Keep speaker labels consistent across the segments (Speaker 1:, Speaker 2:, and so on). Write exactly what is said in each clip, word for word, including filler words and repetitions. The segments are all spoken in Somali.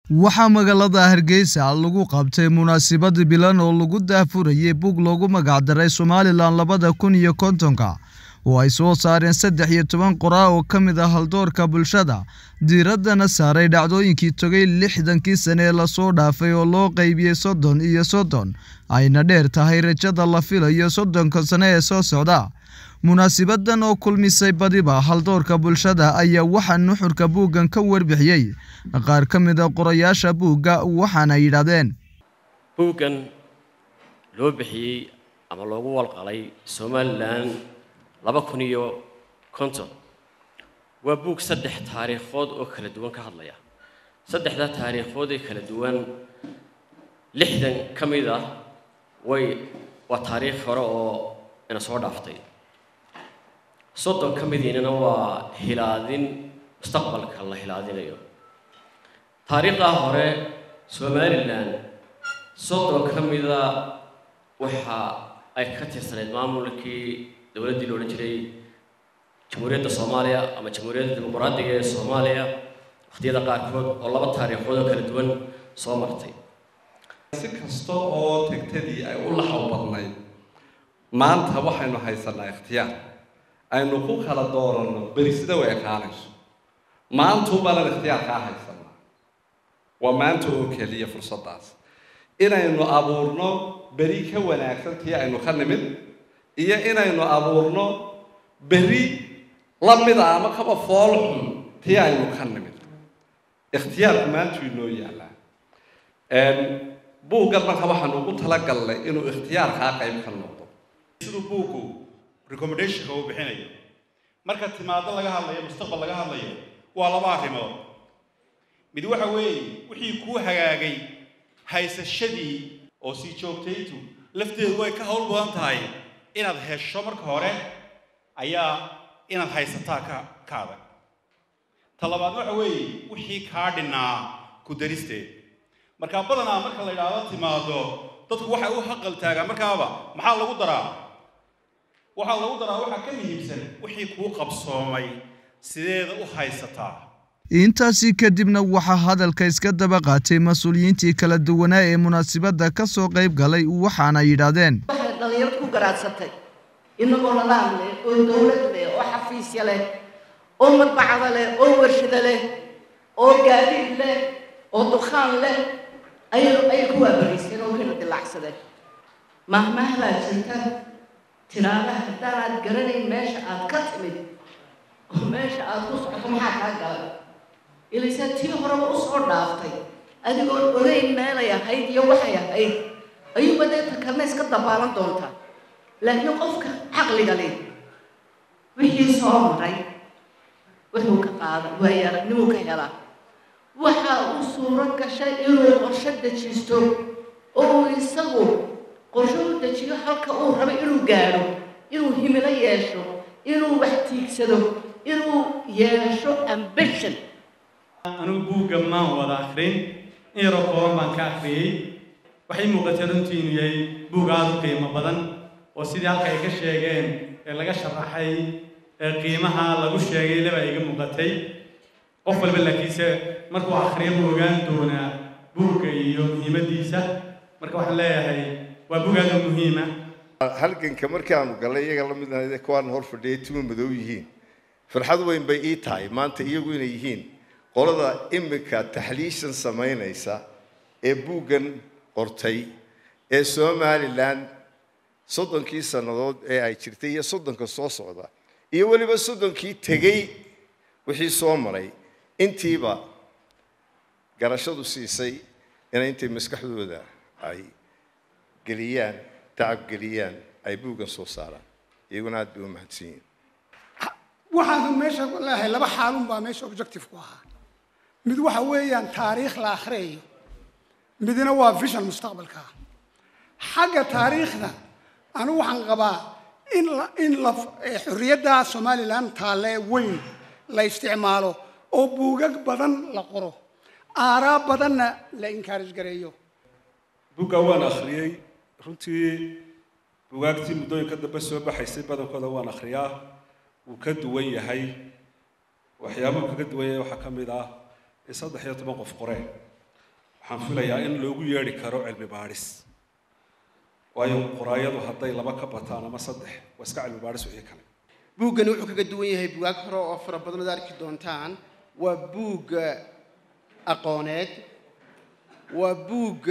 Speaker 1: waxaa magaalada Hargeysa lagu qabtay munaasabad bilan oo lagu daafurayay bug loogu magac daray Somaliland labada kun iyo kontonka oo ay soo saareen saddex iyo toban qoraa oo kamid ah haldoorka bulshada diiradana saaray dhacdooyinkii tagay lixdankii sane ee la soo dhaafay oo loo qaybiyay soddon iyo soddon ayna dheer tahay rajada la filayo soddonka sane ee soo socda munaasabadan oo kulmisay badiba haldoorka bulshada ayaa waxa nuxurka buugan ka warbixiyay qaar kamid ah qorayaasha buuga waxaana yiraahdeen
Speaker 2: buugan loo bixiyay ama loogu walqalay Somaliland laba kun iyo konton waa buug saddex taariikhood oo kala duwan ka hadlaya saddexda taariikhood ee kala duwan lixdan kamid ah way waa taariikh hore oo ina soo dhaaftay soddon kamidina waa hilaadin mustaqbalka la hilaadinayo taariikhda hore Somaliland soddon kamida waxa ay ka tirsaneyd maamulkii dawladda loo jiray Jamhuuriyadda Soomaaliya ama Jamhuuriyadda Dimuqraadiga ee Soomaaliya waqtiyada qaarkood oo laba taariikhood oo kala duwan soo martay
Speaker 3: si kasto oo tagtadii ay u laxaw badnayd maanta waxaynu haysanaa ikhtiyaar aynu ku kala doorano bari sida way aqaanayso maanta u balan ikhtiyaar ka haysanaa waa maanta oo kaliya fursadaas inaynu abuurno bari ka wanaagsan tii aynu ka nimid iyo inaynu abuurno bari lamida ama kaba foolxun tii aynu ka nimid ikhtiyaarku maanta inoo yaalaa een buugga marka waxaan ugu talagalnay inuu ikhtiyaarka qayb ka noqdo
Speaker 4: sidoo buugu recommendation oo bixinayo marka timaado laga hadlayo mustaqbal laga hadlayo waa laba arrimood mid waxa weeye wixii ku hagaagay haysashadii oo si joogtaytu lafteedu way ka hawl badan tahay inaad hesho marka hore ayaa inaad haysataa ka kaada talabaad waxa weeye wixii ka dhinaa ku daristeed marka badanaa marka la yiraahdo timaado dadku waxa uu xaqal taaga markaaba maxaa lagu daraa waxa lagu daraa waxa ka muhiimsan wixii ku qabsoomay sideeda u haysataa
Speaker 1: intaasi kadibna waxa hadalka iska daba qaatay mas'uuliyiintii kala duwanaa ee munaasabada ka soo qayb galay waxaana yiraahdeen
Speaker 5: waxa dhalinyaradu ku garaadsatay inagoo nadaam leh oo dawlad leh oo xafiisyo leh oo madbacad leh oo warshad leh oo gaadiid leh oo dukaan leh ay ay ku waabariiseen oo kala dilacsadeen mahmaha la jirta tiraada hadaan garanay meesha aad ka timid meesha aad ku socoto maxaa ka galay ilaa tii hore u soo dhaaftay adigoo ogeyn meel ay ahayd iyo waxay ahayd ayuu badeeta kalma iska dabaalan doontaa laakiin qofka caqliga leh wixii soo maray wuxuu ka qaaday waa aragnimo ka helaa waxa uu suuro gashay inuu qorshe dejisto oo isagu qorshe u dejiyo halka uu rabo inuu gaaro inuu himilo yeesho inuu wax tiigsado inuu yeesho ambition
Speaker 6: anu buugga ma wada akhrin in raqoon baan ka akhriyay waxay muuqatay runtii inuu yahay buug aad u qiimo badan oo sidii halka ay ka sheegeen ee laga sharaxay ee qiimaha lagu sheegay laba iga muuqatay qof walba laakiinse markuu akhriyo buugaan doona buugga iyo muhiimadiisa marka waxaan leeyahay waa buug aad u muhiim ah
Speaker 7: halganka markaan galay iyaga la mid ah kuwan hor fadhiyay tuma madow yihiin farxad weyn bay ii tahay maanta iyagu inay yihiin qolada imika taxliishan sameynaysa ee buugan qortay ee Somaliland soddonkii sanadood ee ay jirtay iyo soddonka soo socda iyo waliba soddonkii tagay wixii soo maray intiiba garashadu siisay in intay maskaxdooda ay galiyaan tacab galiyaan ay buugan soo saaraan iyaguna aad u mahadsiin
Speaker 8: waxaan meesha leeyahay laba xaalun baa meesha objective ku ahaa mid waxa weeyaan taariikh la akhriyo midna waa vision mustaqbalka xagga taariikhda anu waxaan qabaa in in la xurriyadda Somaliland taale weyn la isticmaalo oo buugag badan la qoro aaraab badanna la encourage gareeyo
Speaker 3: buugga waan akhriyay runtii buugaagtii muddooyinka dambe soo baxaysay badankooda waan akhriyaa wuu ka duwan yahay waxyaabaha kaga duwan yahay waxaa ka mid ah saddex iyo toban qof qoreen waxaan filayaa in loogu yeedhi karo cilmi baadhis waayo qoraayadu hadday laba ka bataan ama saddex waa iska cilmi baadhis wixii kale
Speaker 9: buuggani wuxuu kaga duwan yahay buugaag hore oo fara badan oo arki doontaan waa buug aqooneed waa buug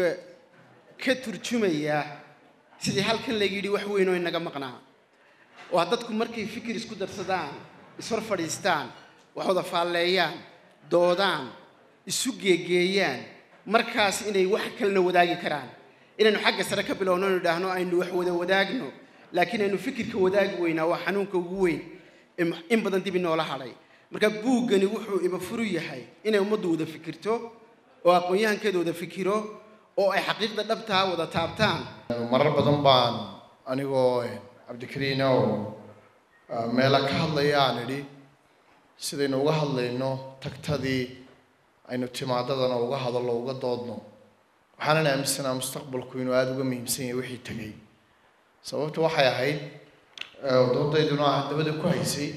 Speaker 9: ka turjumaya sidii halkan laga yidhi wax weyn oo inaga maqnaa oo dadku markay fikir isku darsadaan isfar fadhiistaan waxooda faalleeyaan doodaan isu geegeeyaan markaas inay wax kalena wadaagi karaan inaynu xagga sare ka bilowno inaynu dhaahno aynu wax wada wadaagno laakiin aynu fikirka wadaagi weynaa waa xanuunka ugu weyn in badan dib inoola hadhay marka buuggani wuxuu iba furu yahay inay ummaddu wada fikirto oo aqoon-yahankeeda wada fikiro oo ay xaqiiqda dhabtaa wada taabtaan
Speaker 10: marar badan baan anigoo cabdikariin oo meela ka hadlaya aan idhi sidaynu uga hadlayno tagtadii aynu timaadadana uga hadallo uga doodno waxaanan aaminsanaa mustaqbalku inuu aada uga muhiimsan yahay wixii tegay sababtu waxay ahayd doodayduna dabada ku haysay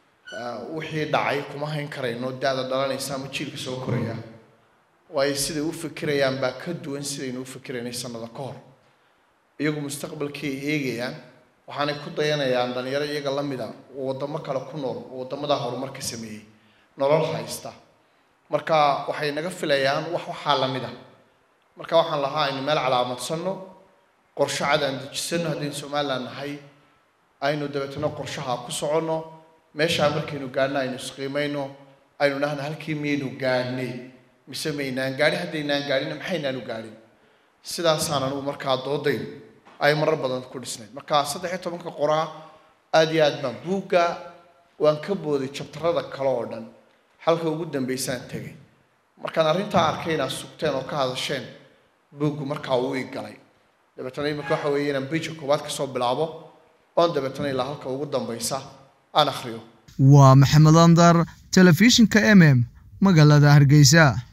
Speaker 10: wixii dhacay kuma hayn karayno da-da dhalanaysa ama jiilka soo koraya waayo siday u fikirayaan baa ka duwan sidaynu u fikiraynay sanada ka hor iyagu mustaqbalkii ay eegayaan waxaanay ku dayanayaan dhalinyaro iyaga la mid a oo waddamo kale ku nool oo waddamada horumarka sameeyey nolol haysta marka waxay naga filayaan wax waxaa la mid ah marka waxaan lahaa aynu meel calaamadsanno qorshe cad aan dejisanno haddaynu somaliland nahay aynu dabeetana qorshaha ku soconno meeshaa markaynu gaadhno aynu isqiimayno aynu dhahna halkii miyaynu gaadhnay mise maynaan gaadhin haddaynaan gaadhina maxaynaanu gaadhin sidaasaan anugu markaa doodaydu ay marar badan ku dhisnayd marka saddex iyo tobanka qoraa aada iyo aad baan buugga waan ka booday jabtarada kale oo dhan halka ugu dambaysaan tegay markaan arrintaa arkay inaad sugteen oo ka hadasheen buuggu markaa uu ii galay dabeetana iminka waxa weeye inaan beija koowaad kasoo bilaabo oon dabeetana ilaa halka ugu dambaysa aan akhriyo
Speaker 1: waa maxamed andar telefishinka m m magaalada hargeysa.